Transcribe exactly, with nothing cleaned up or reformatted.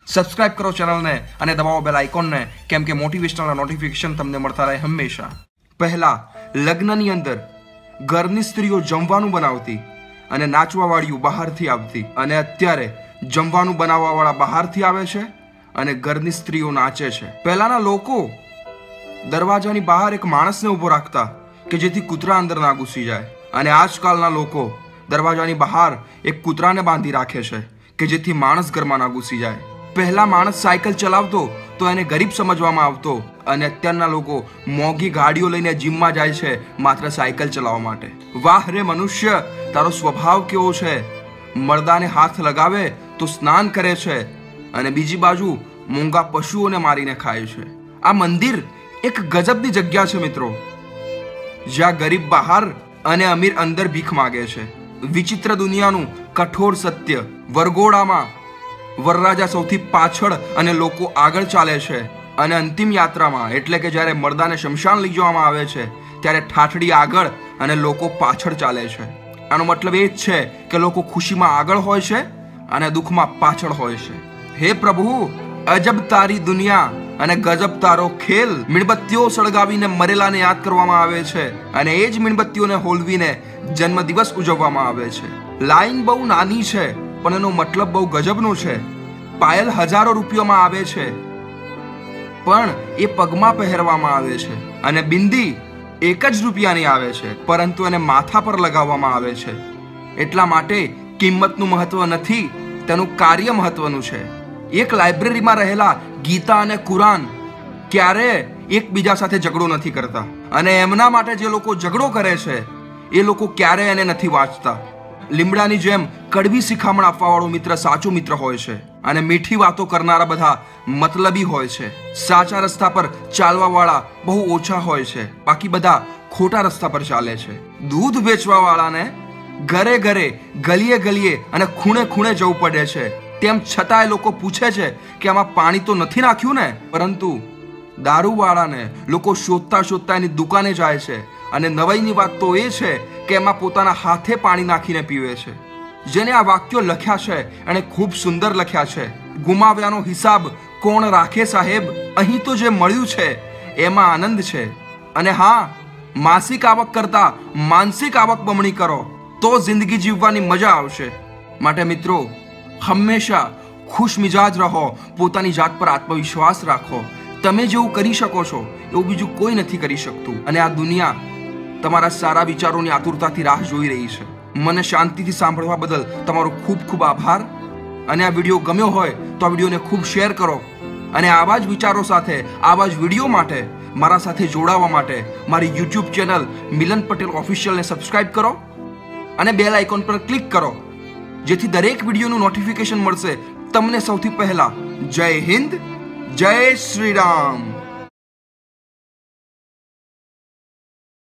Subscribe કરો ચેનલને અને દબાવો બેલ આઇકોનને, કેમ કે મોટિવેશનલ નોટિફિકેશન તમને મળતા રહે હંમેશા. પહેલા લગ્નની અંદર ઘરની સ્ત્રીઓ જમવાનું બનાવતી અને નાચવાવાળીઓ બહારથી આવતી, અને અત્યારે જમવાનું બનાવવાવાળા બહારથી આવે છે અને ઘરની સ્ત્રીઓ નાચે છે. પહેલાના લોકો દરવાજાની બહાર એક માણસને ઊભો રાખતા કે જેથી કૂતરા અંદર ના ઘૂસી જાય, અને આજકાલના લોકો દરવાજાની બહાર એક કૂતરાને બાંધી રાખે છે કે જેથી માણસ ઘરમાં ના ઘૂસી જાય. પહેલા માણસ સાયકલ ચલાવતો તો એને ગરીબ સમજવામાં આવતો, અને અત્યારના લોકો મોંઘી ગાડીઓ લઈને જીમમાં જાય છે માત્ર સાયકલ ચલાવવા માટે. વાહ રે મનુષ્ય, તારો સ્વભાવ કેવો છે! મર્દાને હાથ લગાવે તો સ્નાન કરે છે અને બીજી બાજુ મૂંગા પશુઓને મારીને ખાય છે. આ મંદિર એક ગજબની જગ્યા છે મિત્રો, જ્યાં ગરીબ બહાર અને અમીર અંદર ભીખ માગે છે. વિચિત્ર દુનિયાનું કઠોર સત્ય. વરઘોડામાં વરરાજા સૌથી પાછળ અને લોકો આગળ ચાલે છે, અને અંતિમ યાત્રામાં એટલે કે જ્યારે મર્દાને શમશાન લઈ જવામાં આવે છે ત્યારે ઠાઠડી આગળ અને લોકો પાછળ ચાલે છે. આનો મતલબ એ જ છે કે લોકો ખુશીમાં આગળ હોય છે અને દુઃખમાં પાછળ હોય છે. હે પ્રભુ, અજબ તારી દુનિયા અને ગજબ તારો ખેલ. મીણબત્તીઓ સળગાવીને મરેલાને યાદ કરવામાં આવે છે, અને એ જ મીણબત્તીઓને હોલવીને જન્મદિવસ ઉજવવામાં આવે છે. લાઈન બહુ નાની છે પણ એનો મતલબ બહુ ગજબનો છે. પાયલ હજારો રૂપિયામાં આવે છે પણ એ પગમાં પહેરવામાં આવે છે, અને બિંદી એક જ રૂપિયાની આવે છે પરંતુ એને માથા પર લગાવવામાં આવે છે. એટલા માટે કિંમતનું મહત્વ નથી, તેનું કાર્ય મહત્વનું છે. એક લાઇબ્રેરીમાં રહેલા ગીતા અને કુરાન ક્યારે એકબીજા સાથે ઝઘડો નથી કરતા, અને એમના માટે જે લોકો ઝઘડો કરે છે એ લોકો ક્યારે એને નથી વાંચતા. લીમડાની જેમ કડવી શિખામણ આપવાવાળો મિત્ર સાચો મિત્ર હોય છે, અને મીઠી વાતો કરનારા બધા મતલબી હોય છે. સાચા રસ્તા પર ચાલવાવાળા બહુ ઓછા હોય છે, બાકી બધા ખોટા રસ્તા પર ચાલે છે. દૂધ વેચવાવાળાને ઘરે ઘરે, ગલીએ ગલીએ અને ખૂણે ખૂણે જવું પડે છે, તેમ છતાંય લોકો પૂછે છે કે આમાં પાણી તો નથી નાખ્યું ને. પરંતુ દારૂવાળાને લોકો શોધતા શોધતા એની દુકાને જાય છે, અને નવાઈની વાત તો એ છે કે એમાં પોતાના હાથે પાણી નાખીને પીવે છે. જેને આ વાક્યો લખ્યા છે એણે ખૂબ સુંદર લખ્યા છે. ગુમાવ્યાનો હિસાબ કોણ રાખે સાહેબ, અહીં તો જે મળ્યું છે એમાં આનંદ છે. અને હા, માસિક આવક કરતા માનસિક આવક બમણી કરો તો જિંદગી જીવવાની મજા આવશે. માટે મિત્રો, હંમેશા ખુશ મિજાજ રહો, પોતાની જાત પર આત્મવિશ્વાસ રાખો. તમે જેવું કરી શકો છો એવું બીજું કોઈ નથી કરી શકતું, અને આ દુનિયા તમારા સારા વિચારોની આતુરતાથી રાહ જોઈ રહી છે. મને શાંતિથી સાંભળવા બદલ તમારો ખૂબ ખૂબ આભાર. અને આ વિડીયો ગમ્યો હોય તો આ વિડીયોને ખૂબ શેર કરો, અને આવા જ વિચારો સાથે, આવા જ વિડીયો માટે મારા સાથે જોડાવા માટે મારી યુટ્યુબ ચેનલ મિલન પટેલ ઓફિશિયલને સબસ્ક્રાઇબ કરો અને બેલ આઇકોન પર ક્લિક કરો, જેથી દરેક વિડીયોનું નોટિફિકેશન મળશે તમને સૌથી પહેલા. જય હિન્દ, જય શ્રી રામ.